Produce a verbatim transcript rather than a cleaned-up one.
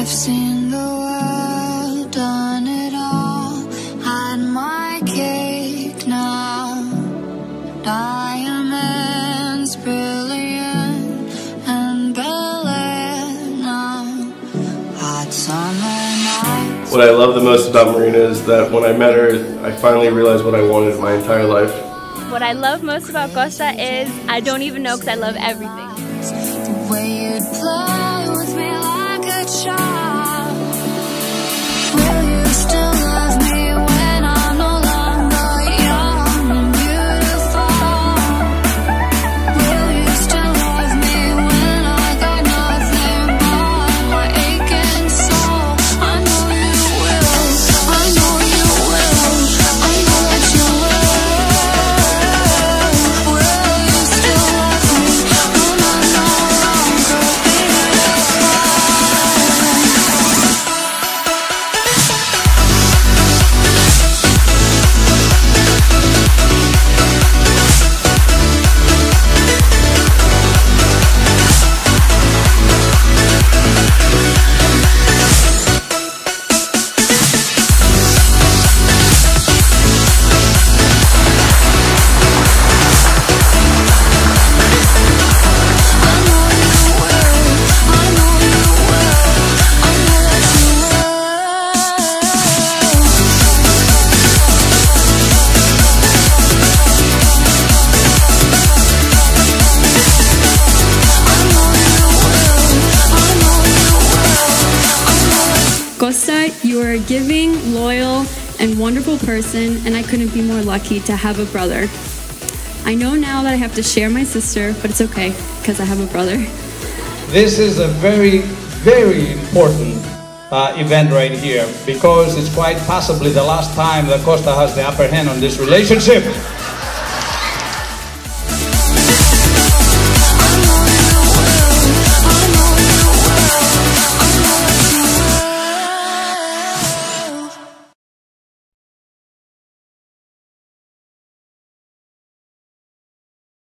I've seen the world, done it all, had my cake now. Diamonds brilliant and Bel-Air now. Hot summer nights. What I love the most about Marina is that when I met her, I finally realized what I wanted my entire life. What I love most about Costa is I don't even know because I love everything. The way you'd play with me like a child. Will you still love me when I'm no longer young and beautiful? Will you still love me when I got nothing but my aching soul? I know you will, I know you will, I know that you will. Will you still love me when I'm no longer beautiful? Costa, you are a giving, loyal, and wonderful person, and I couldn't be more lucky to have a brother. I know now that I have to share my sister, but it's okay, because I have a brother. This is a very, very important uh, event right here, because it's quite possibly the last time that Costa has the upper hand on this relationship.